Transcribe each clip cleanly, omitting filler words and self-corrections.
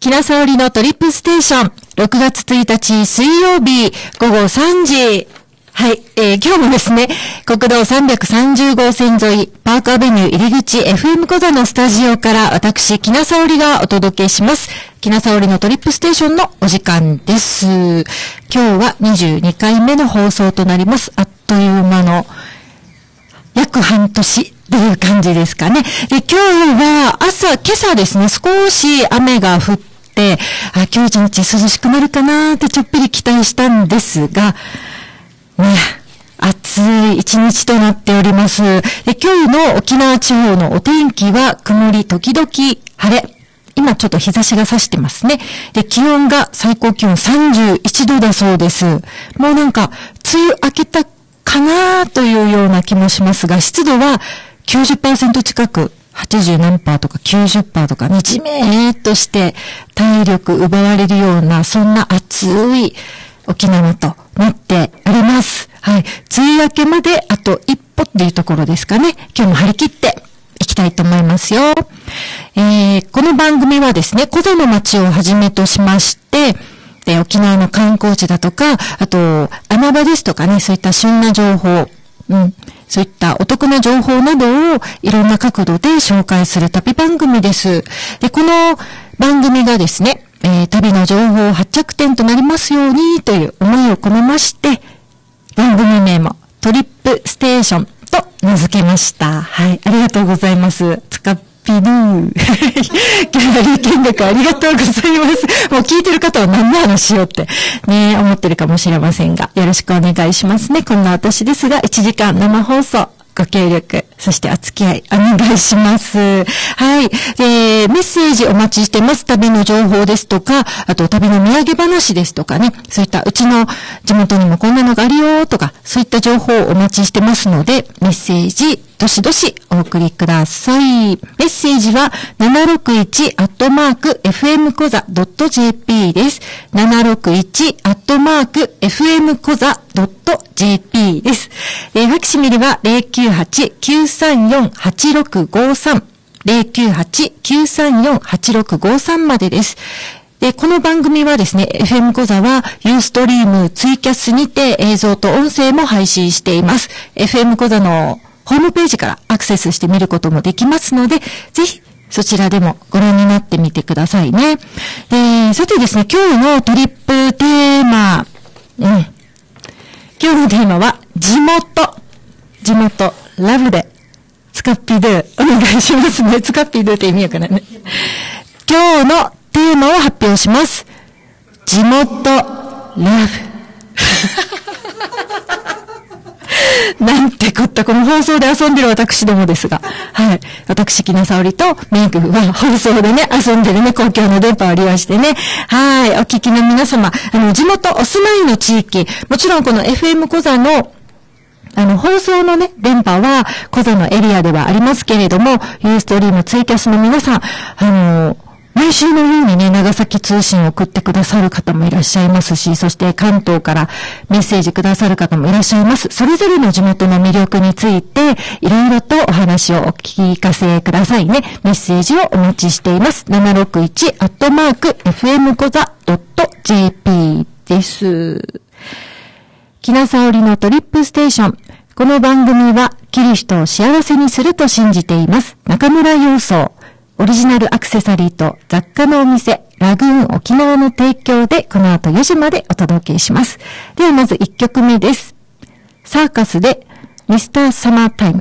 木名沙織のトリップステーション、6月1日水曜日午後3時。はい、今日もですね、国道330号線沿い、パークアベニュー入り口 FM 小座のスタジオから私、木名沙織がお届けします。木名沙織のトリップステーションのお時間です。今日は22回目の放送となります。あっという間の約半年という感じですかね。で、今日は今朝ですね、少し雨が降って、今日一日涼しくなるかなってちょっぴり期待したんですが、ね、暑い一日となっております。で、今日の沖縄地方のお天気は曇り時々晴れ。今ちょっと日差しが差してますね。で、気温が最高気温31度だそうです。もうなんか、梅雨明けたかなというような気もしますが、湿度は 90% 近く、80何パーとか90%とかね、じめーっとして体力奪われるような、そんな暑い沖縄となっております。はい。梅雨明けまであと一歩っていうところですかね。今日も張り切っていきたいと思いますよ。この番組はですね、コザの街をはじめとしまして、沖縄の観光地だとか、あと、穴場ですとかね、そういった旬な情報、そういったお得な情報などをいろんな角度で紹介する旅番組です。で、この番組がですね、旅の情報発着点となりますようにという思いを込めまして、番組名もトリップステーションと名付けました。はい、ありがとうございます。つかっぴるー。ギャラリー見学ありがとうございます。もう聞いてる方は何の話しようってね、思ってるかもしれませんが、よろしくお願いしますね。こんな私ですが、1時間生放送。ご協力、そしてお付き合いお願いします。はい。メッセージお待ちしてます。旅の情報ですとか、あと旅の土産話ですとかね、そういったうちの地元にもこんなのがあるよとか、そういった情報をお待ちしてますので、メッセージ、どしどしお送りください。メッセージは 761-fmkoza.jp です。761-fmkoza.jp です。ファクシミリは 098-934-8653 098-934-8653 までです。で、この番組はですね、FM コザはユーストリームツイキャスにて映像と音声も配信しています。FM コザのホームページからアクセスして見ることもできますので、ぜひそちらでもご覧になってみてくださいね。さてですね、今日のトリップテーマ、今日のテーマは地元、ラブで、スカッピードゥ、お願いしますね。スカッピードゥって意味やからね。今日のテーマを発表します。地元、ラブ。なんてこった、この放送で遊んでる私どもですが。はい。私、木名沙織とメイクは放送でね、遊んでるね、公共の電波を利用してね。はい。お聞きの皆様、地元、お住まいの地域、もちろんこの FM コザの放送のね、電波は、コザのエリアではありますけれども、ユーストリームツイキャスの皆さん、毎週のようにね、長崎通信を送ってくださる方もいらっしゃいますし、そして関東からメッセージくださる方もいらっしゃいます。それぞれの地元の魅力について、いろいろとお話をお聞かせくださいね。メッセージをお待ちしています。761-fmkoza.jp です。木名沙織のトリップステーション。この番組は、キリストを幸せにすると信じています。中村洋装。オリジナルアクセサリーと雑貨のお店、ラグーン沖縄の提供でこの後4時までお届けします。ではまず1曲目です。サーカスでミスターサマータイム。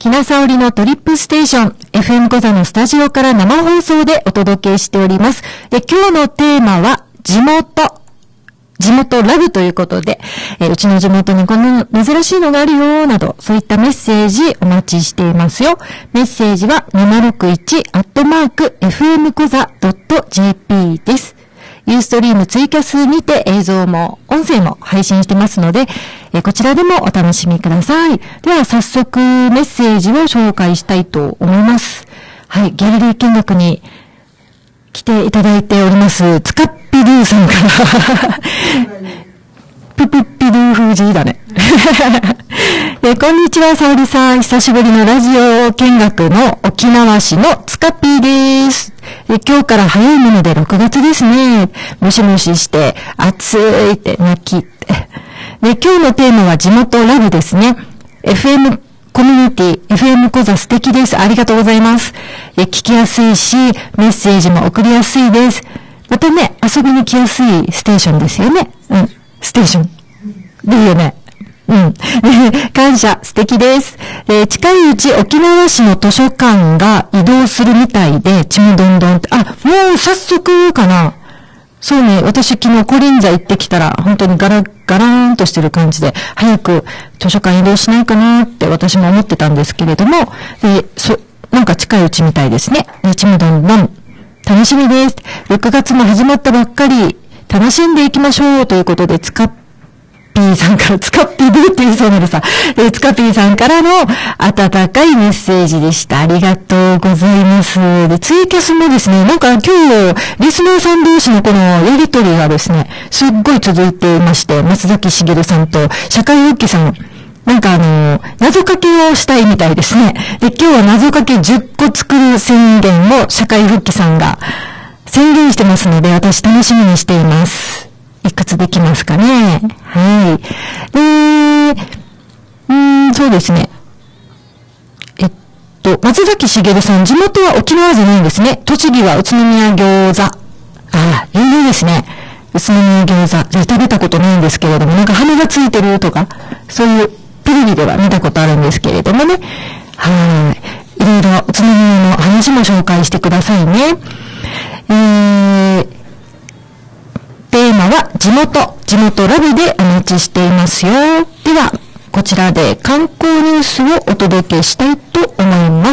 ひなさおりのトリップステーション、FM コザのスタジオから生放送でお届けしております。で、今日のテーマは、地元ラブということで、うちの地元にこんな珍しいのがあるよ、など、そういったメッセージお待ちしていますよ。メッセージは 761@fmkoza.jp です。ユーストリームツイキャスにて映像も音声も配信してますので、こちらでもお楽しみください。では早速メッセージを紹介したいと思います。はい、ギャラリー見学に来ていただいております、つかっぴドゥさんから、ププッピドゥ風じだね。こんにちは、沙織さん。久しぶりのラジオ見学の沖縄市のつかっぴーです。今日から早いもので6月ですね。ムシムシして、暑いって泣きって。で、今日のテーマは地元ラブですね。FM コミュニティ、FM コザ素敵です。ありがとうございます。聞きやすいし、メッセージも送りやすいです。またね、遊びに来やすいステーションですよね。うん。ステーション。でいいよね。うん。感謝、素敵です。近いうち沖縄市の図書館が移動するみたいで、ちむどんどんって、もう早速かな。そうね、私昨日コリンザ行ってきたら、本当にガラーンとしてる感じで、早く図書館移動しないかなって私も思ってたんですけれども、なんか近いうちみたいですね。ちむどんどん。楽しみです。6月も始まったばっかり、楽しんでいきましょうということで、つかっぴーさんから、つかっぴーって言いそうなるさ、つかっぴーさんからの温かいメッセージでした。ありがとうございます。で、ツイキャスもですね、なんか今日、リスナーさん同士のこのやりとりがですね、すっごい続いていまして、松崎しげるさんと社会復帰さん、なんか謎かけをしたいみたいですね。で、今日は謎かけ10個作る宣言を社会復帰さんが宣言してますので、私楽しみにしています。いくつできますかね。はい。そうですね。松崎しげるさん、地元は沖縄じゃないんですね。栃木は宇都宮餃子。有名ですね。宇都宮餃子。食べたことないんですけれども、なんか羽がついてるとか、そういうテレビでは見たことあるんですけれどもね。はい。いろいろ宇都宮の話も紹介してくださいね。テーマは地元ラブでお待ちしていますよ。では、こちらで観光ニュースをお届けしたいと思います。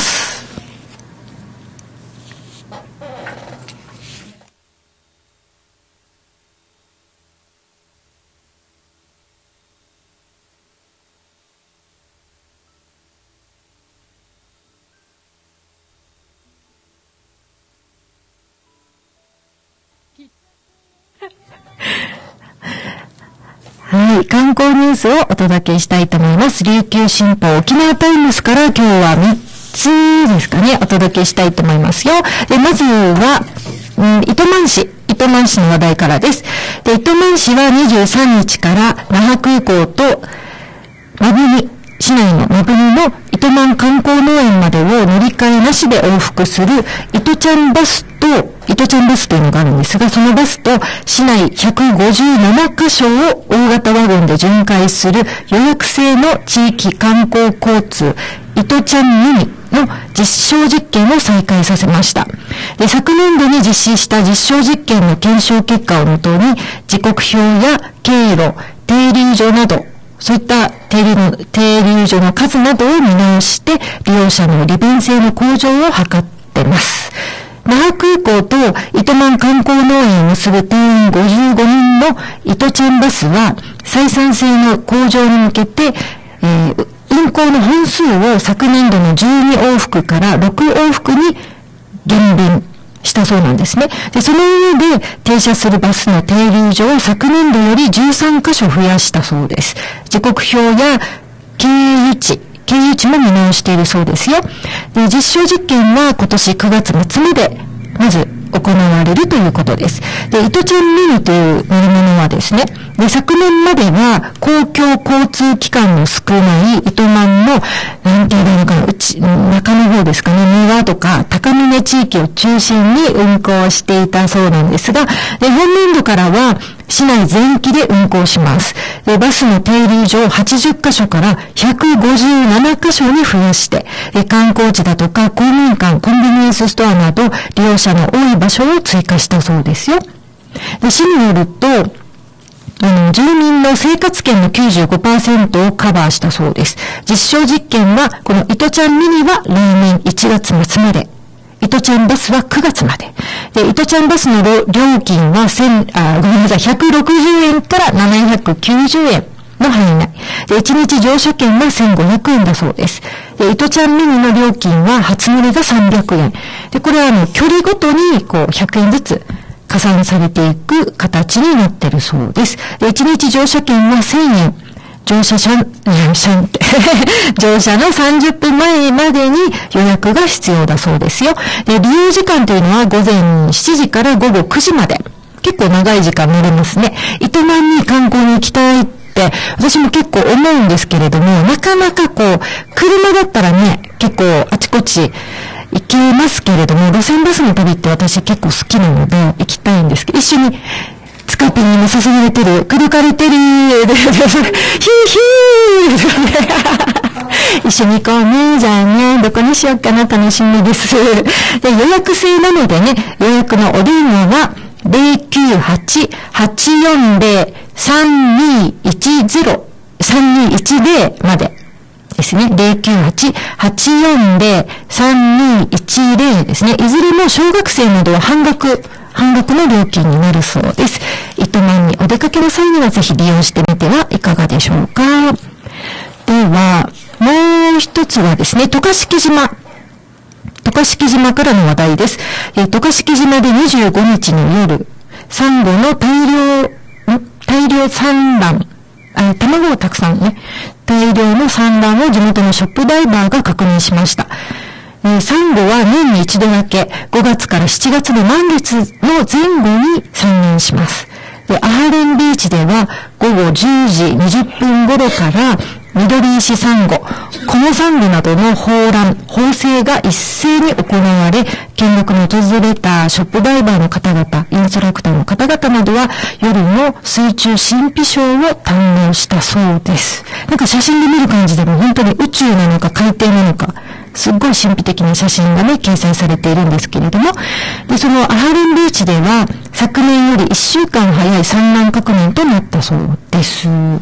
はい、観光ニュースをお届けしたいと思います。琉球新報沖縄タイムズから今日は3つですかね、お届けしたいと思いますよ。で、まずは、糸満市の話題からです。で、糸満市は23日から那覇空港と市内の摩文仁の糸満観光農園までを乗り換えなしで往復する糸ちゃんバスというのがあるんですが、そのバスと市内157カ所を大型ワゴンで巡回する予約制の地域観光交通糸ちゃんミニの実証実験を再開させました。で、昨年度に実施した実証実験の検証結果をもとに時刻表や経路、停留所などそういった停留所の数などを見直して利用者の利便性の向上を図っています。那覇空港と糸満観光農園を結ぶ定員55人の糸ちゃんバスは採算性の向上に向けて、運行の本数を昨年度の12往復から6往復に減便したそうなんですね。で、その上で停車するバスの停留所を昨年度より13カ所増やしたそうです。時刻表や経由地も見直しているそうですよ。で、実証実験は今年9月末までまず行われるということです。で、糸ちゃんミニという乗り物はですね、で、昨年までは公共交通機関の少ない糸満の、なんていうのかな、中の方ですかね、三輪とか高峰地域を中心に運行していたそうなんですが、で、本年度からは市内全域で運行します。でバスの停留所を80カ所から157カ所に増やして、観光地だとか公民館、コンビニエンスストアなど利用者の多い場所を追加したそうですよ。で市によると、住民の生活圏の 95% をカバーしたそうです。実証実験は、この糸ちゃんミニは来年1月末まで。糸ちゃんバスは9月まで。で、糸ちゃんバスの料金は160円から790円の範囲内。で、1日乗車券は1500円だそうです。で、糸ちゃんミニの料金は初乗りが300円。で、これは距離ごとに100円ずつ加算されていく形になっているそうです。で、1日乗車券は1000円。乗車の30分前までに予約が必要だそうですよ。で、利用時間というのは午前7時から午後9時まで。結構長い時間乗れますね。糸満に観光に行きたいって私も結構思うんですけれども、なかなか車だったらね、結構あちこち行けますけれども、路線バスの旅って私結構好きなので行きたいんですけど、一緒にスカピンにも誘われてる、口説かれてる、ヒーヒー一緒に行こうね、じゃあね、どこにしようかな、楽しみです。で、予約制なのでね、予約のお電話は、098-840-3210までですね。098-840-3210ですね。いずれも小学生などは半額の料金になるそうです。糸満にお出かけの際にはぜひ利用してみてはいかがでしょうか。では、もう一つはですね、渡嘉敷島からの話題です。渡嘉敷島で25日の夜、サンゴの大量産卵、卵をたくさんね、大量の産卵を地元のショップダイバーが確認しました。サンゴは年に一度だけ5月から7月の満月の前後に産卵します。で、アハレンビーチでは午後10時20分頃から緑石サンゴ、コモサンゴなどの放生が一斉に行われ、見学に訪れたショップダイバーの方々、インストラクターの方々などは夜の水中神秘ショーを堪能したそうです。なんか写真で見る感じでも本当に宇宙なのか海底なのか、すっごい神秘的な写真がね、掲載されているんですけれども、で、そのアハレンビーチでは、昨年より1週間早い産卵確認となったそうです。はい。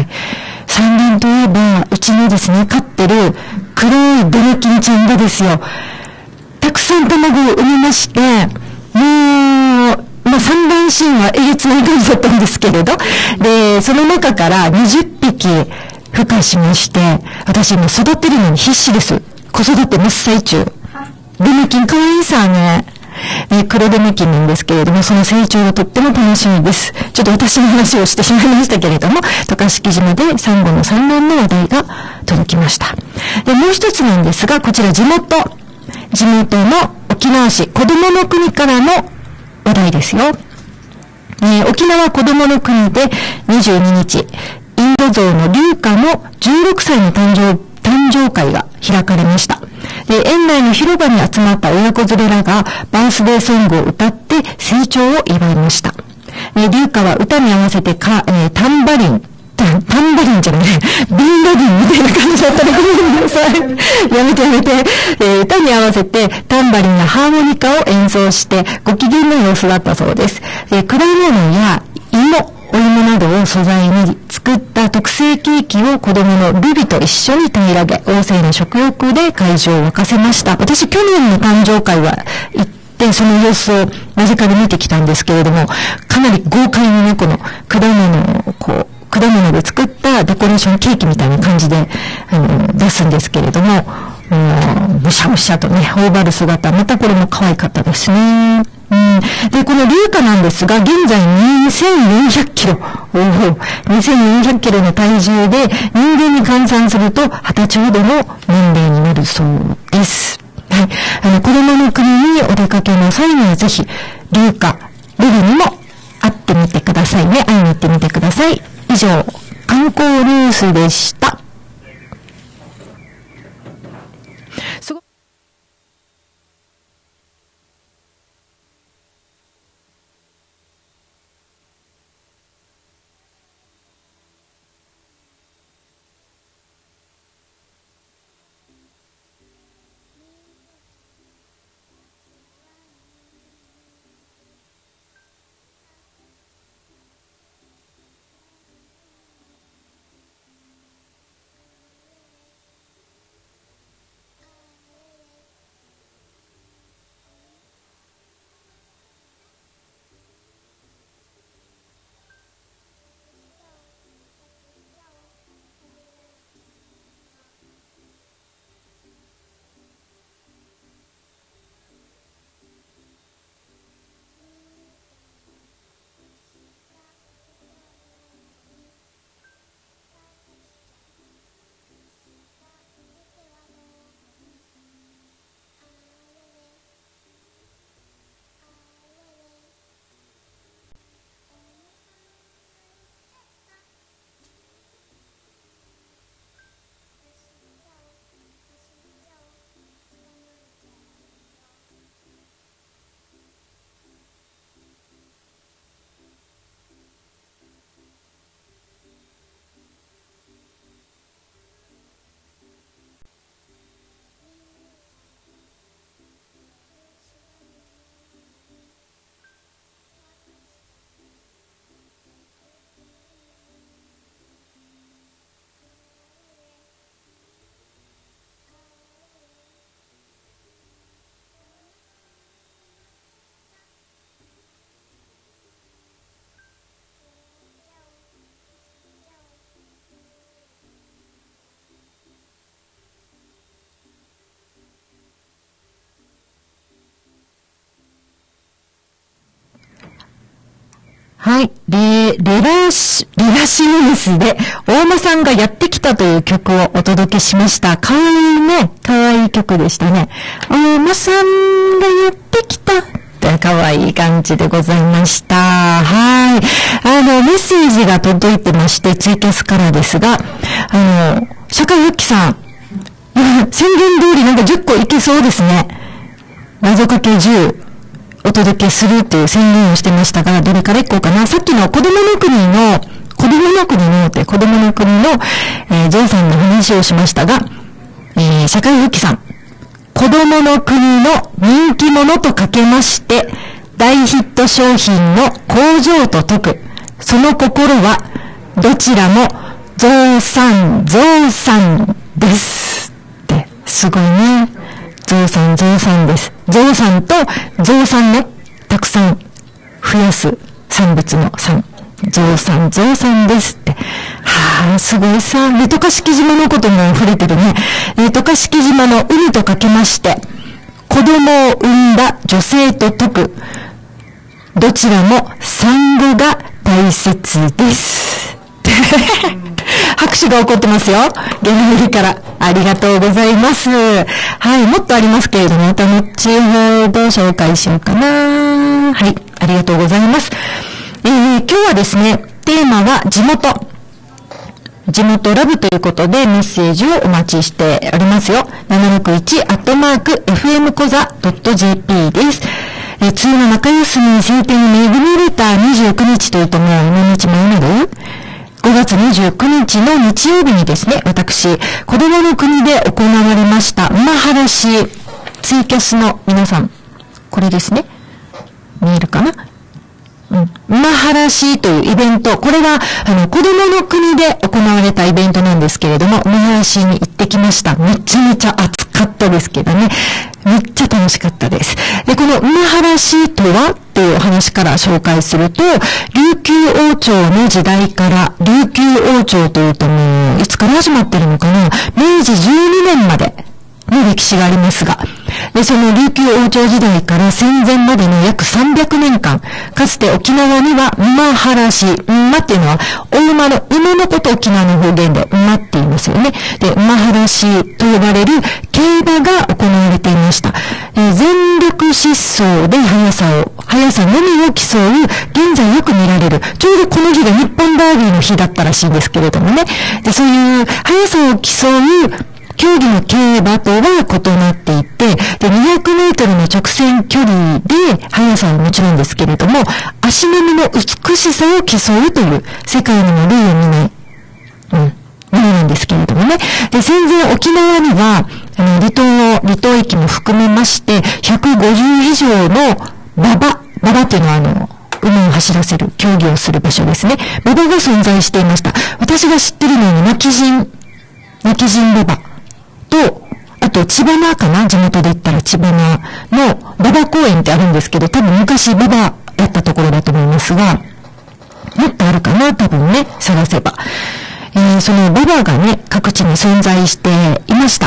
産卵といえば、うちのですね、飼ってる黒いベネキンちゃんがですよ、たくさん卵を産みまして、産卵シーンはえげつない感じだったんですけれど、で、その中から20匹孵化しまして、私今育てるのに必死です。子育て真っ最中。ベネキン可愛いさね。黒ベネキンなんですけれども、その成長がとっても楽しみです。ちょっと私の話をしてしまいましたけれども、渡嘉敷島でサンゴの産卵の話題が届きました。で、もう一つなんですが、こちら地元の沖縄市子どもの国からの話題ですよ。沖縄子どもの国で22日、インド象のリュウカの16歳の誕生会が開かれました。で、園内の広場に集まった親子連れらがバースデーソングを歌って成長を祝いました。リュウカは歌に合わせてタンバリンじゃない、ビンラディンみたいな感じだったらごめんなさい。やめて。歌に合わせてタンバリンやハーモニカを演奏してご機嫌の様子だったそうです。果物やお芋などを素材に作った特製ケーキを子供のルビと一緒に平らげ、旺盛な食欲で会場を沸かせました。私、去年の誕生会は行って、その様子を間近で見てきたんですけれども、かなり豪快にね、この果物で作ったデコレーションケーキみたいな感じで、出すんですけれども、むしゃむしゃとね、頬張る姿、またこれも可愛かったですね。で、このリュウカなんですが、現在2400キロ。2400キロの体重で、人間に換算すると、20歳ほどの年齢になるそうです。はい。子供の国にお出かけの際には、ぜひ、リュウカ、ルビにも会ってみてくださいね。会いに行ってみてください。以上、観光ニュースでした。 はい。レラシオネスで、大間さんがやってきたという曲をお届けしました。かわいいね。かわいい曲でしたね。大間さんがやってきた。かわいい感じでございました。はい。メッセージが届いてまして、ツイキャスからですが、社会復帰さん、宣言通りなんか10個いけそうですね。謎かけ10。お届けするっていう宣言をしてましたが、どれからいこうかな。さっきの子供の国の、ジョーさんの話をしましたが、社会復帰さん、子供の国の人気者とかけまして、大ヒット商品の工場と解く。その心は、どちらも、ゾウさんです。って、すごいね。ゾウさんです。ゾウさんとゾウさんのたくさん増やす産物の3。ゾウさんですって。はぁ、すごいさ。レトカ式島のことも触れてるね。レトカ式島の海とかけまして、子供を産んだ女性と解く。どちらも産後が大切です。拍手が起こってますよ。ゲラフリから。ありがとうございます。はい、もっとありますけれども、また後ほど紹介しようかな。はい、ありがとうございます。今日はですね、テーマは地元ラブということでメッセージをお待ちしておりますよ。761@fmkoza.jp です。梅雨の中休みに晴天に恵まれた29日というともう何日前になる？5月29日の日曜日にですね、私、子供の国で行われました、馬原市、ツイキャスの皆さん、これですね。見えるかな？馬原市というイベント、これは、子供の国で行われたイベントなんですけれども、馬原市に行ってきました。めちゃめちゃ暑かったですけどね。めっちゃ楽しかったです。で、この馬原市とはっていうお話から紹介すると、琉球王朝の時代から、琉球王朝というともう、いつから始まってるのかな？明治12年までの歴史がありますが、で、その琉球王朝時代から戦前までの約300年間、かつて沖縄には馬原市、馬っていうのは、大馬の馬のこと沖縄の方言で馬って言いますよね。で、馬原市と呼ばれる競馬が行われていました。全力疾走で速さのみを競う、現在よく見られる、ちょうどこの日が日本ダービーの日だったらしいんですけれどもね。で、そういう速さを競う、競技の競馬とは異なっていて、で、200メートルの直線距離で、速さはもちろんですけれども、足並みの美しさを競うという、世界にも類を見ない、ものなんですけれどもね。で、戦前沖縄には、離島駅も含めまして、150以上の馬場っていうのは馬を走らせる、競技をする場所ですね。馬場が存在していました。私が知ってるのに、泣き人馬場。と、あと、千葉なかな？地元で言ったら千葉なの馬場公園ってあるんですけど、多分昔馬場やったところだと思いますが、もっとあるかな？多分ね、探せば。その馬場がね、各地に存在していました。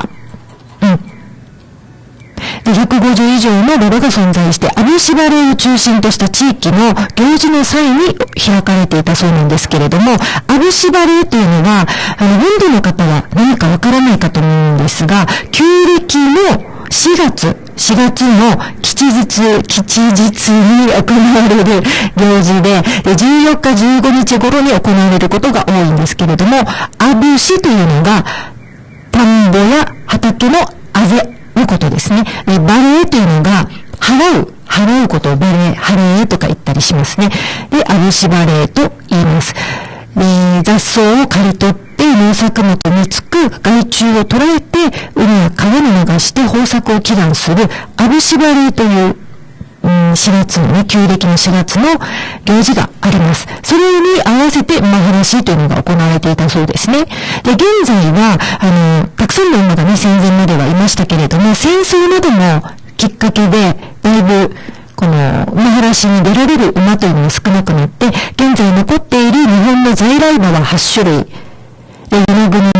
で、150以上の馬場が存在して、アブシバレを中心とした地域の行事の際に開かれていたそうなんですけれども、アブシバレというのは、本土の方は何かわからないかと思うんですが、旧暦の4月の吉日に行われる行事で、14日15日頃に行われることが多いんですけれども、アブシというのが、田んぼや畑のあぜのことですね。バレーというのが、払うことをバレーとか言ったりしますね。で、アブシバレーと言います。雑草を刈り取って農作物につく害虫を捉えて海や川に流して豊作を祈願するアブシバレーという4月のね、旧暦の4月の行事があります。それに合わせて馬原市というのが行われていたそうですね。で、現在は、たくさんの馬がね、戦前まではいましたけれども、戦争などもきっかけで、だいぶ、この、馬原市に出られる馬というのが少なくなって、現在残っている日本の在来馬は8種類。で、与那国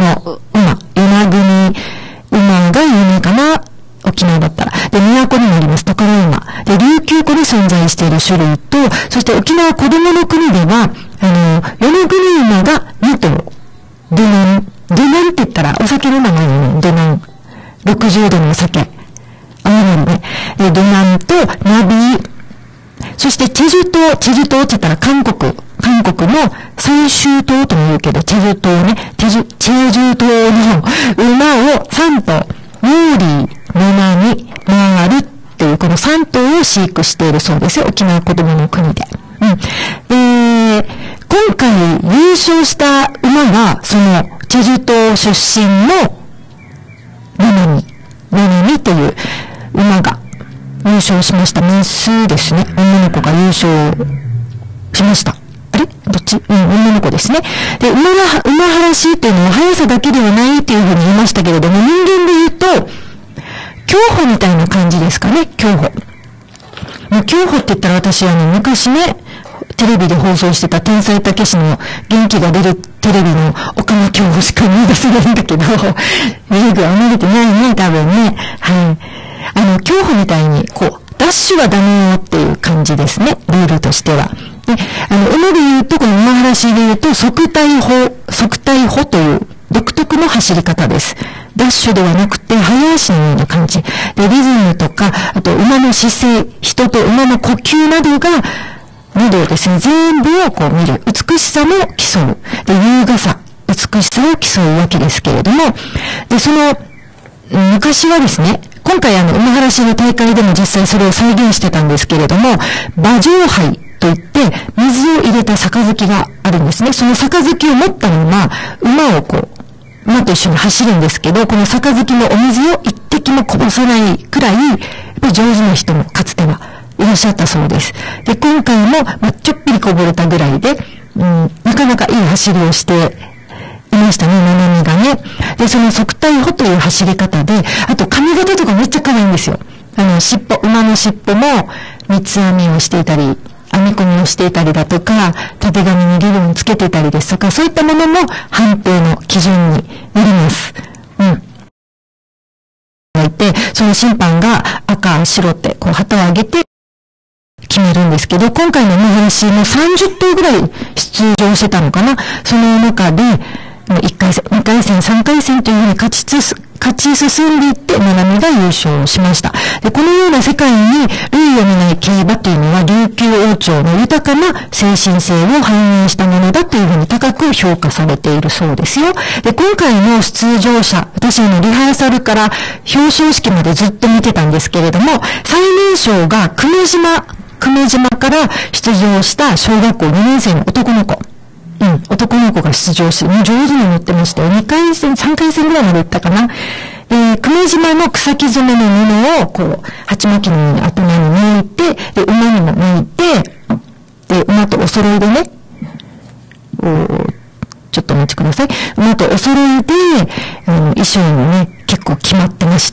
馬が有名かな。沖縄だったら。で、都にもあります、宝馬。で、琉球湖に存在している種類と、そしてして沖縄子供の国では、与那国馬が2頭、ドゥナンって言ったらお酒の名前よね、ドゥナン。60度のお酒。青森ね。ドゥナンとナビー。そしてチェジュ島って言ったら韓国の最終島とも言うけど、チェジュ島ね、チェジュ島の馬を3頭、モーリー、ノナミ、マールっていうこの3頭を飼育しているそうですよ、沖縄子供の国で。今回優勝した馬が、そのチェジュ島出身のノナミという馬が優勝しました。メスですね。女の子が優勝しました。あれどっち？女の子ですね。で、馬原市っていうのは速さだけではないっていうふうに言いましたけれども、人間で言うと、競歩みたいな感じですかね、競歩。もう競歩って言ったら私昔ね、テレビで放送してた天才たけしの元気が出るテレビの岡間競歩しか見出せないんだけど、リーグは見れてないね、多分ね。はい。競歩みたいに、ダッシュはダメよっていう感じですね、ルールとしては。で、馬で言うと、この馬原市で言うと、側対歩という独特の走り方です。ダッシュではなくて、早足のような感じ。で、リズムとか、あと馬の姿勢、人と馬の呼吸などをですね、全部を見る。美しさも競う。で、優雅さ、美しさを競うわけですけれども、で、昔はですね、今回馬原市の大会でも実際それを再現してたんですけれども、馬上杯といって、水を入れた杯があるんですね。その杯を持ったまま、馬と一緒に走るんですけど、この杯のお水を一滴もこぼさないくらい、やっぱり上手な人もかつてはいらっしゃったそうです。で、今回も、ちょっぴりこぼれたぐらいで、なかなかいい走りをしていましたね、ななみがね。で、その側対歩という走り方で、あと髪型とかめっちゃ可愛いんですよ。馬の尻尾も三つ編みをしていたり、編み込みをしていたりだとか、縦紙にリボンをつけていたりですとか、そういったものも判定の基準になります。その審判が赤、白って旗を上げて決めるんですけど、今回の馬原市も30頭ぐらい出場してたのかな。その中で、1回戦、2回戦、3回戦というふうに勝ち進んでいって、ななみが優勝しました。で、このような世界に類を見ない競馬というのは、琉球王朝の豊かな精神性を反映したものだというふうに高く評価されているそうですよ。で、今回の出場者、私リハーサルから表彰式までずっと見てたんですけれども、最年少が久米島から出場した小学校2年生の男の子が出場して、上手に乗ってましたよ。2回戦、3回戦ぐらいまで行ったかな。久米島の草木染めの布を、鉢巻きのように頭に巻いて、で、馬にも巻いて、で、馬とお揃いでね、ちょっとお待ちください。馬とお揃いで、衣装もね、結構決まってました。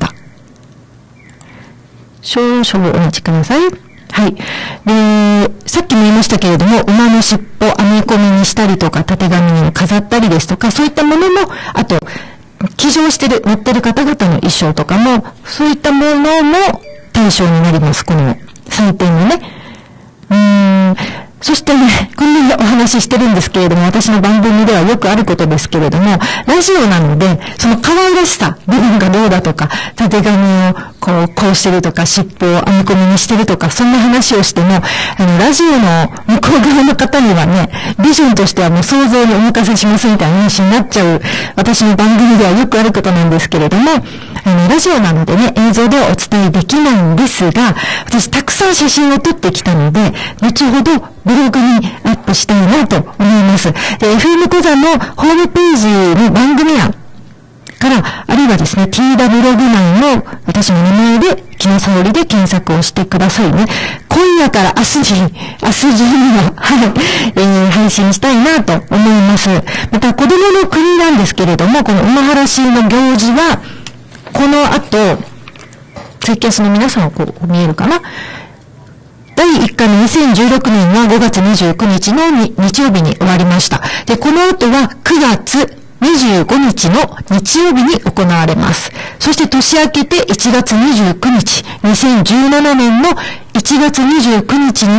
少々お待ちください。はい。で、さっきも言いましたけれども、馬の尻尾編み込みにしたりとか、縦紙に飾ったりですとか、そういったものも、あと、騎乗して乗ってる方々の衣装とかも、そういったものも対象になります。この採点のね。そしてね、こんなにお話ししてるんですけれども、私の番組ではよくあることですけれども、ラジオなので、その可愛らしさ、部分がどうだとか、縦紙をこうしてるとか、尻尾を編み込みにしてるとか、そんな話をしても、ラジオの向こう側の方にはね、ビジョンとしてはもう想像にお任せしますみたいな話になっちゃう、私の番組ではよくあることなんですけれども、ラジオなのでね、映像ではお伝えできないんですが、私たくさん写真を撮ってきたので、後ほどブログにアップしたいなと思います。で、FM 講座のホームページの番組欄から、あるいはですね、TW ブログ内の私の名前で、木野沙織で検索をしてくださいね。今夜から明日中には、配信したいなと思います。また、子供の国なんですけれども、この馬原市の行事は、この後、ツイキャスの皆さんは見えるかな。第1回の2016年は5月29日の日曜日に終わりました。で、この後は9月25日の日曜日に行われます。そして年明けて1月29日、2017年の1月29日にも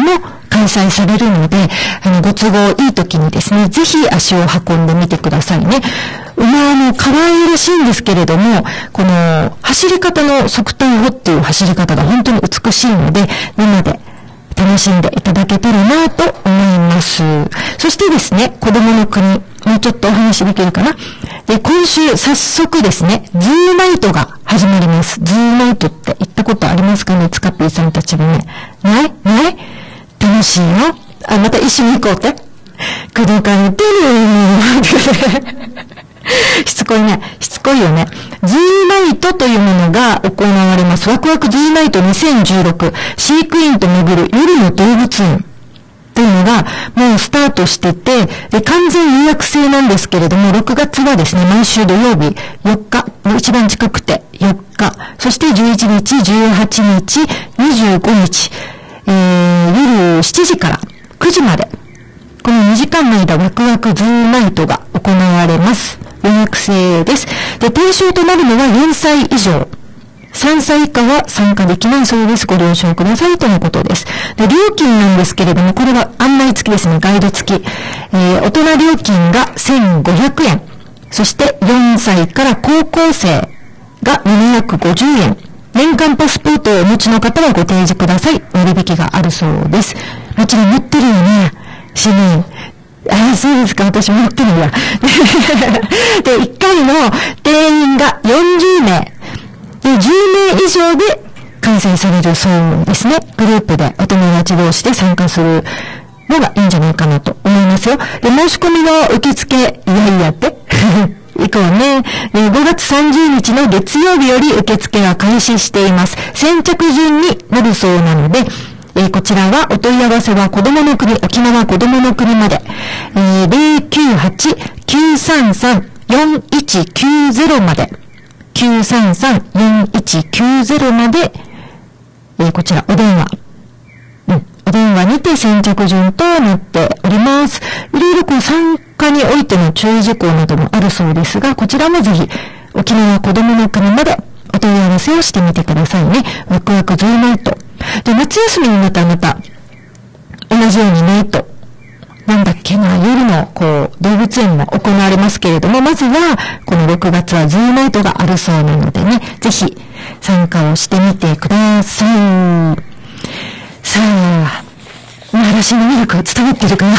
開催されるので、ご都合いい時にですね、ぜひ足を運んでみてくださいね。馬可愛いらしいんですけれども、この走り方の側転歩っていう走り方が本当に美しいので、生で楽しんでいただけたらなと思います。そしてですね、子供の国、もうちょっとお話できるかな。で、今週早速ですね、ズーナイトが始まります。ズーナイトって行ったことありますかね、つかっぴーさんたちもね。ない楽しいよ。また一緒に行こうって。工藤から言ってるしつこいね。しつこいよね。ズーナイトというものが行われます。ワクワクズーナイト2016飼育員と巡る夜の動物園というのがもうスタートしてて、で、完全予約制なんですけれども、6月はですね、毎週土曜日4日、一番近くて4日、そして11日、18日、25日、夜7時から9時まで、この2時間の間、ワクワクズーナイトが行われます。予約制です。で、対象となるのは4歳以上。3歳以下は参加できないそうです。ご了承くださいとのことです。で、料金なんですけれども、これは案内付きですね、ガイド付き。大人料金が1500円。そして4歳から高校生が750円。年間パスポートをお持ちの方はご提示ください。割引があるそうです。もちろん持ってるよね。市民。そうですか。私持ってるわ。で、1回の定員が40名。で、10名以上で開催されるそうですね。グループでお友達同士で参加するのがいいんじゃないかなと思いますよ。で、申し込みの受付、いやって行こうね。5月30日の月曜日より受付は開始しています。先着順になるそうなので、こちらはお問い合わせは子供の国、沖縄子供の国まで、098-933-4190まで、933-4190まで、こちらお電話。お電話にて先着順となっております。いろいろ参加においての注意事項などもあるそうですが、こちらもぜひ、沖縄子供の国までお問い合わせをしてみてくださいね。ワクワクズーナイト。で、夏休みにまた同じようにナイト。なんだっけな、夜の動物園も行われますけれども、まずはこの6月はズーナイトがあるそうなのでね、ぜひ参加をしてみてください。さあ、馬話の魅力伝わってるかなって。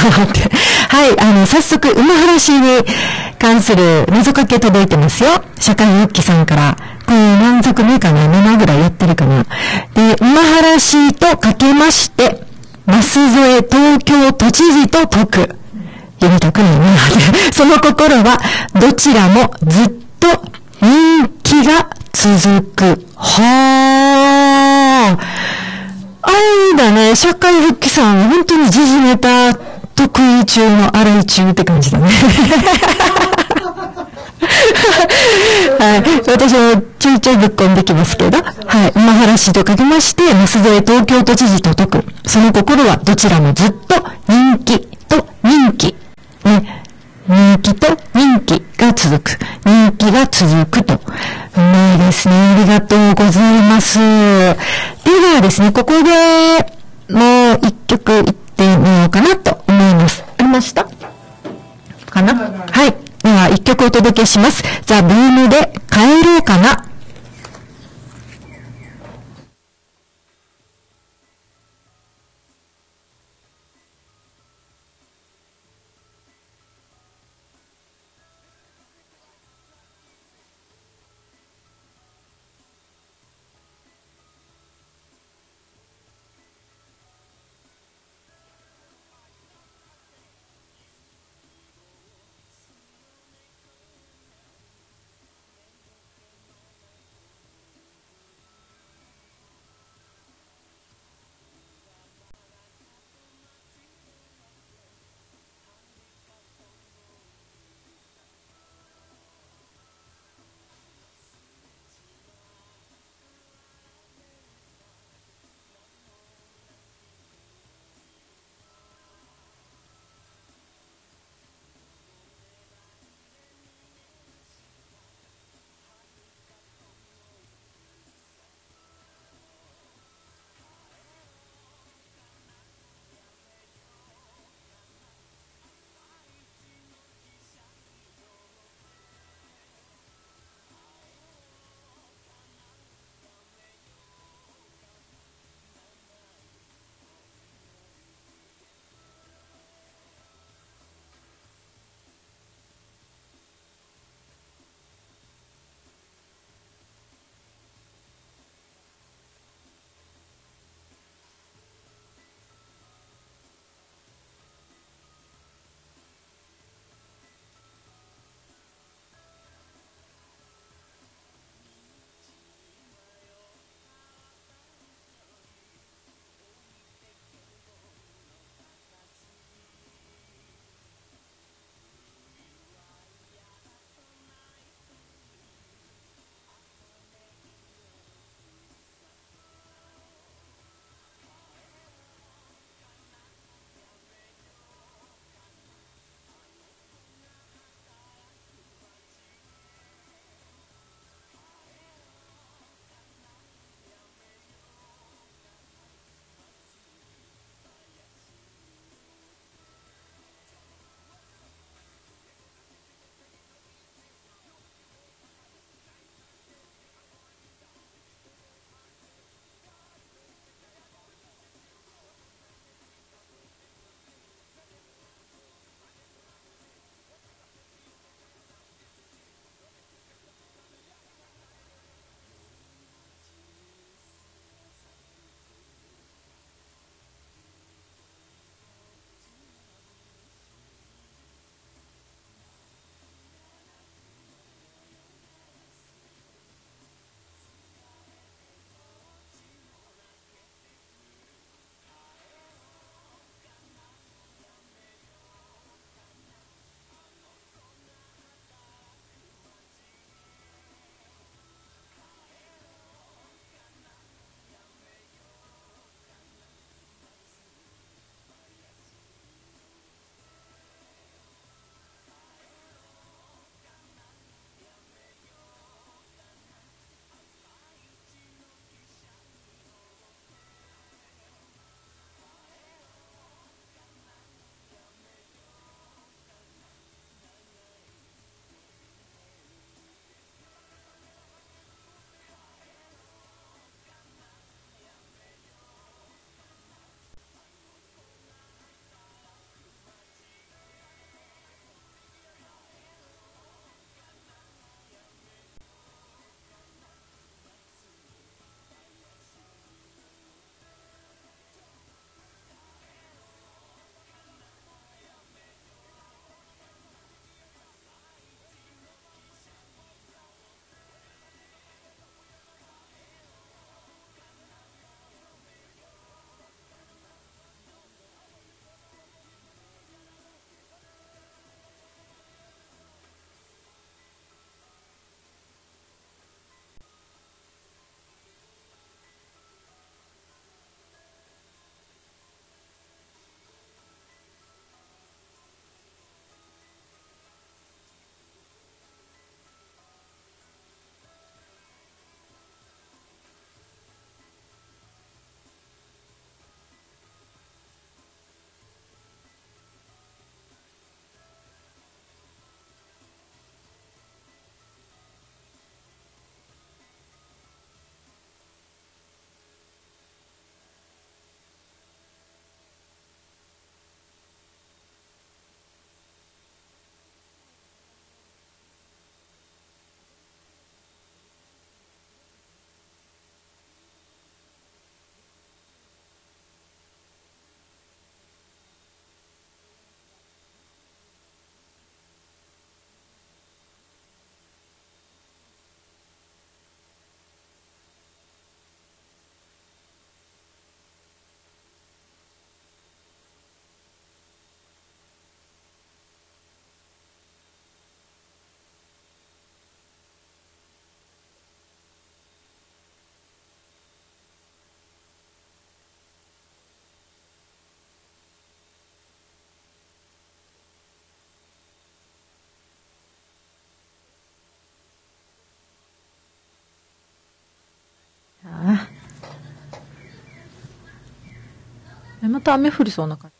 はい、早速馬話に関する謎かけ届いてますよ。社会復帰さんから。これ満足目かな ?7 ぐらいやってるかな。で、馬話とかけまして、舛添東京都知事と解く。読みたくないな。その心は、どちらもずっと人気が続く。はー。あれだね、社会復帰さん、本当に時事ネタ得意中の洗い中って感じだね。はい。私もちょいちょいぶっ込んできますけど、はい。馬話とかけまして、舛添東京都知事と解く。その心はどちらもずっと人気と人気。ね。人気と人気が続く。人気が続くと。うまいですね。ありがとうございます。ではですね、ここでもう一曲いってみようかなと思います。ありましたかな？はい。では一曲お届けします。ザ・ブームで帰ろうかな。 また雨降りそうな感じ。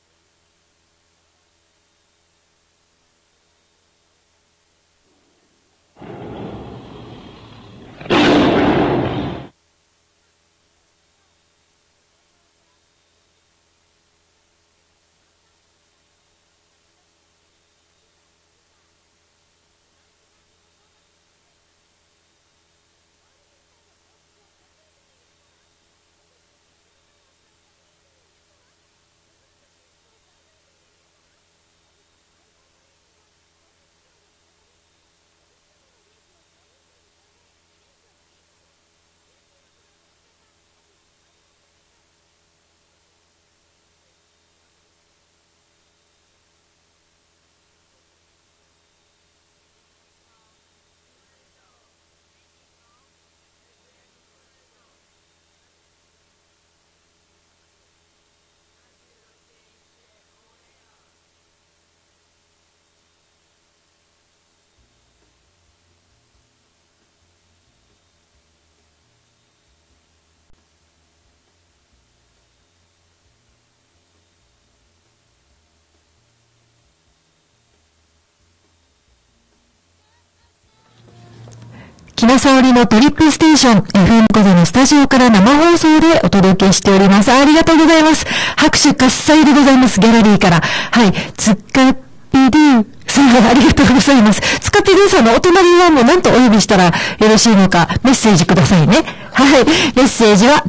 木野沙織のトリップステーション、FM 小座のスタジオから生放送でお届けしております。ありがとうございます。拍手喝采でございます。ギャラリーから。はい。つっかっぴりゅう。ありがとうございます。つかっぴりゅうさんのお隣はもう何とお呼びしたらよろしいのか、メッセージくださいね。はい。メッセージは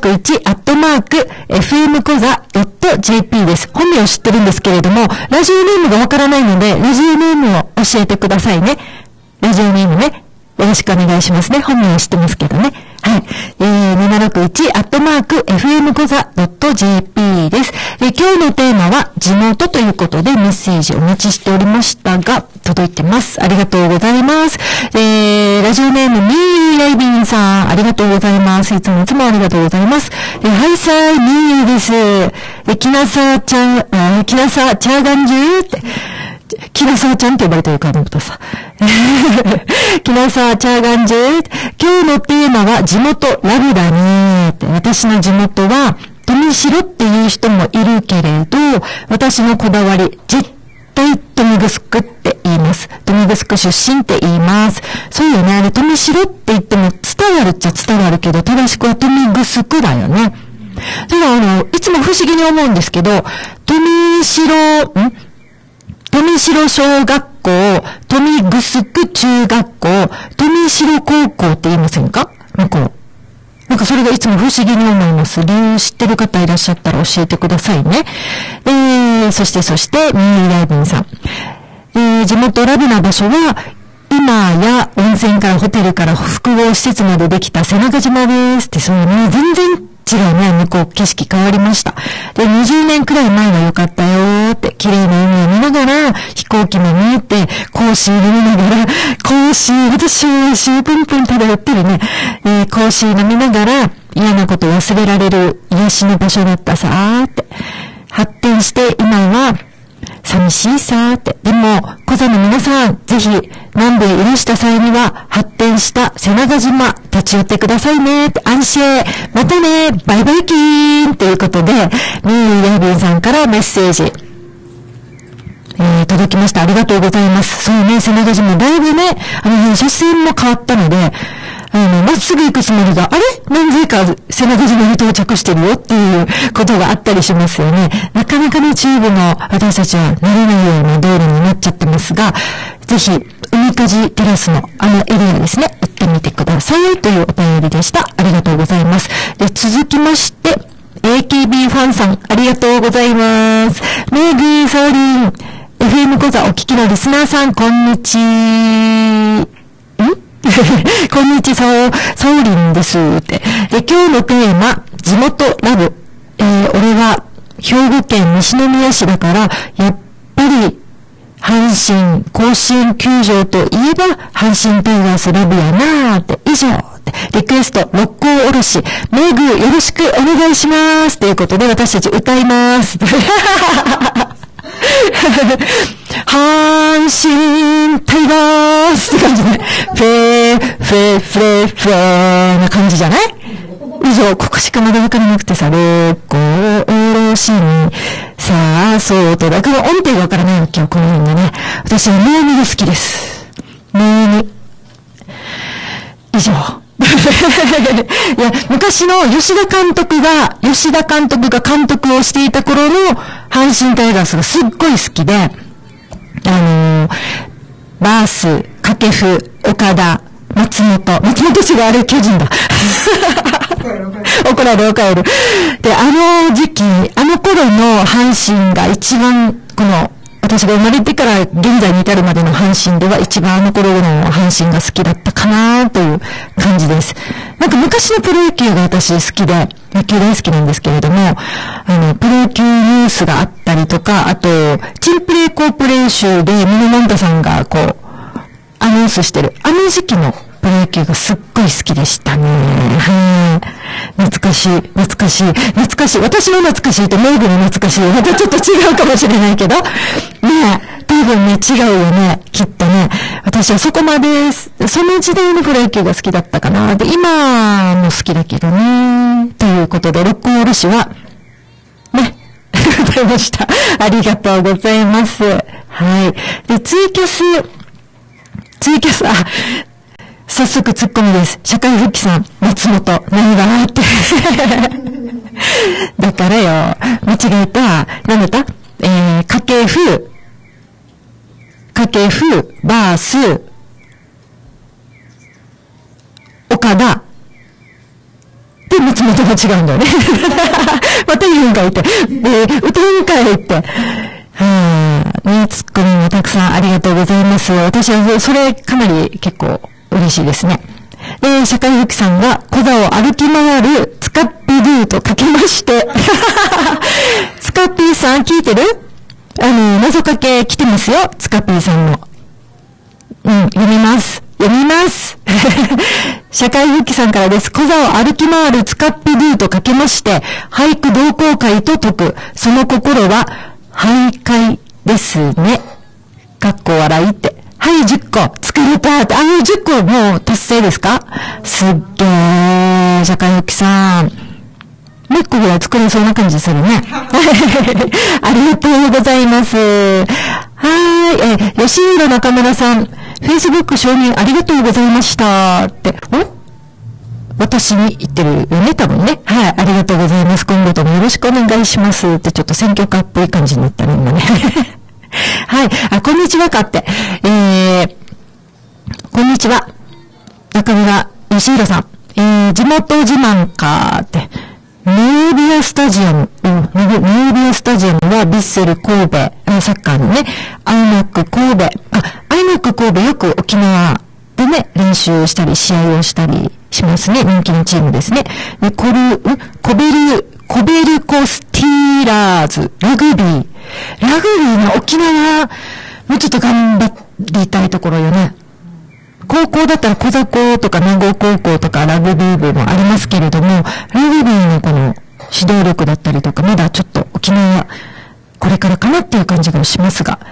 761-FM 小座 .jp です。本名を知ってるんですけれども、ラジオネームがわからないので、ラジオネームを教えてくださいね。ラジオネームね。よろしくお願いしますね。本名は知ってますけどね。はい。761-FM 小座 .jp です。今日のテーマは地元ということでメッセージをお待ちしておりましたが、届いてます。ありがとうございます。ラジオネームミーヤイビンさん、ありがとうございます。いつもありがとうございます。はいさー、ミーヤです。きなさーちゃん、きなさーチャーガンジューって。木野沢ちゃんって呼ばれてるかと思ったさ。木野沢チャーガンジュー。今日のテーマは地元ラブだねーって。私の地元は富城っていう人もいるけれど、私のこだわり、絶対豊見城って言います。豊見城出身って言います。そうよね。あれ富城って言っても伝わるっちゃ伝わるけど、正しくは豊見城だよね。ただいつも不思議に思うんですけど、富城小学校、豊見城中学校、富城高校って言いませんか？なんかそれがいつも不思議に思います。理由知ってる方いらっしゃったら教えてくださいね。そして、ミーライブンさん。地元ラブな場所は、今や温泉からホテルから複合施設までできた瀬長島ですって、そうね、全然違うね、向こう景色変わりました。で、20年くらい前は良かったよーって、綺麗な海を見ながら、飛行機も見えて、甲子飲みながら、私はシプンプン漂ってるね、甲子飲みながら、嫌なこと忘れられる癒しの場所だったさーって。発展して今は、寂しいさーって。でも、小座の皆さん、ぜひ、南部へいらした際には、発展した瀬長島、立ち寄ってくださいねって、安心。またね、バイバイキーンということで、ミーヤイビンさんからメッセージ、届きました。ありがとうございます。そうね、瀬長島、だいぶね、車線も変わったので、まっすぐ行くつもりが、何故か瀬長島に到着してるよっていうことがあったりしますよね。なかなかね、中部の私たちは慣れないような道路になっちゃってますが、ぜひ、海かじテラスのエリアですね、行ってみてくださいというお便りでした。ありがとうございます。で、続きまして、AKB ファンさん、ありがとうございます。メグサオリン、FM 講座お聞きのリスナーさん、こんにちこんにちは、サオリンですって。で、今日のテーマ、地元ラブ。俺は兵庫県西宮市だから、やっぱり、阪神甲子園球場といえば、阪神タイガースラブやなーって、以上って、リクエスト、六甲おろし、メグよろしくお願いします。ということで、私たち歌います。阪神タイガースって感じね。フェな感じじゃない？以上、ここしかまだわからなくてさ、六甲おろしいに、さあ、そうと、だから音程がわからないわけよ、この辺がね。私は能見が好きです。能見。以上。いや、昔の吉田監督が監督をしていた頃の阪神タイガースがすっごい好きで、バース、掛布、岡田、松本氏があれ巨人だ。怒られる。で、あの時期、あの頃の阪神が一番、私が生まれてから現在に至るまでの阪神では一番あの頃の阪神が好きだったかなという感じです。なんか昔のプロ野球が私好きで、野球大好きなんですけれども、プロ野球ニュースがあったりとか、あと、チンプレーコープ練習でミノモンタさんがアナウンスしてる、あの時期のプロ野球がすっごい好きでしたね。懐かしい。私の懐かしいとメイグの懐かしい。またちょっと違うかもしれないけど。ねえ、多分ね、違うよね。きっとね。私はそこまで、その時代のプロ野球が好きだったかな。で、今も好きだけどね。ということで、ロックンオール誌は、ね、歌いました。ありがとうございます。はい。で、ツイキャス、早速ツッコミです。社会復帰さん、松本、何がって。だからよ、間違えた。何だった掛布、バース、岡田。で、松本が違うんだよね。また言うんかいって。歌うんかいって。ね、ツッコミもたくさんありがとうございます。私はそれかなり結構嬉しいですね。で、社会復帰さんが小座を歩き回るツカッピドゥとかけまして。ツカッピーさん聞いてる？謎かけ来てますよ。ツカッピーさんの。読みます。社会復帰さんからです。小座を歩き回るツカッピドゥとかけまして、俳句同好会と解く。その心は、徘徊ですね。かっこ笑いって。はい、10個作れたって。10個もう達成ですか？すっげー。社会復帰さん。もう1個ぐらい作れそうな感じするね。ありがとうございます。吉浦中村さん。Facebook 承認ありがとうございましたって。私に言ってるよね、多分ね。はい、ありがとうございます。今後ともよろしくお願いしますって、ちょっと選挙カーっぽい感じになったね、今ね。はい、こんにちはかって。こんにちは。中村吉浦さん。地元自慢かって。ノービアスタジアム。ノービアスタジアムはヴィッセル神戸、サッカーのね、アイマック神戸。アイマック神戸よく沖縄でね、練習したり試合をしたりしますね。人気のチームですね。で、コベルコスティーラーズ、ラグビーの沖縄、もうちょっと頑張りたいところよね。高校だったら小座高とか名護高校とかラグビー部もありますけれども、ラグビーのこの指導力だったりとか、まだちょっと沖縄、これからかなっていう感じがしますが、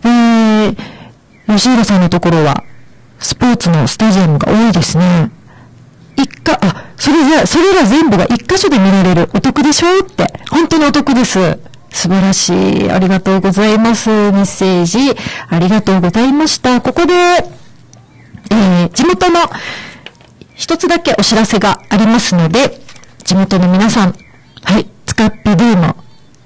吉浦さんのところは、スポーツのスタジアムが多いですね。それら全部が一箇所で見られる。お得でしょって。本当にお得です。素晴らしい。ありがとうございます。メッセージ、ありがとうございました。ここで、地元の一つだけお知らせがありますので、地元の皆さん、はい、ツカッピドゥも、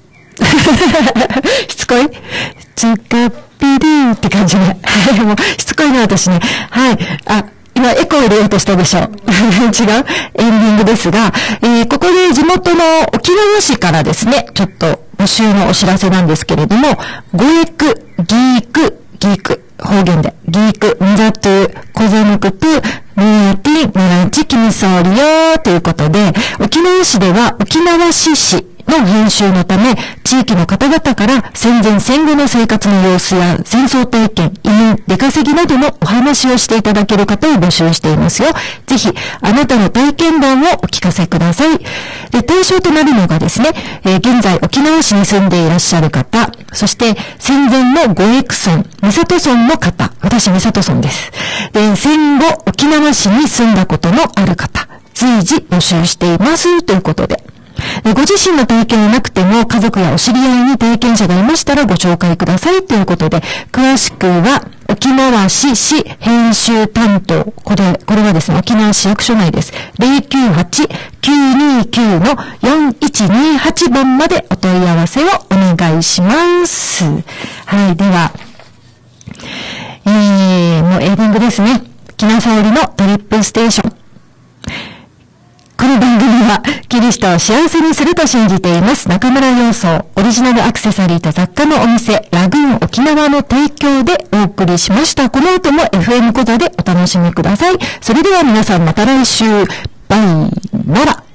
しつこいツカッピドゥって感じね。もう、しつこいな、私ね。はい。今、エコー入れようとしたでしょ。違うエンディングですが、ここで地元の沖縄市からですね、ちょっと募集のお知らせなんですけれども、ゴエク、ギーク、方言で、ギーク、ミザトゥ、コザヌクトゥ、ミヤティ、ミランチ、キミソーリヨーということで、沖縄市では沖縄市の編集のため、地域の方々から戦前戦後の生活の様子や戦争体験、移民、出稼ぎなどのお話をしていただける方を募集していますよ。ぜひ、あなたの体験談をお聞かせください。で、対象となるのがですね、現在沖縄市に住んでいらっしゃる方、そして戦前の五エク村、三郷村の方、私三郷村です。で、戦後沖縄市に住んだことのある方、随時募集していますということで。 ご自身の体験はなくても、家族やお知り合いに体験者がいましたらご紹介くださいということで、詳しくは、沖縄市市編集担当。これはですね、沖縄市役所内です。098-929-4128 番までお問い合わせをお願いします。はい、では、もうエンディングですね。木名沙織のトリップステーション。この番組は、キリストを幸せにすると信じています。中村洋装、オリジナルアクセサリーと雑貨のお店、ラグーン沖縄の提供でお送りしました。この後も FM 講座でお楽しみください。それでは皆さんまた来週。バイなら。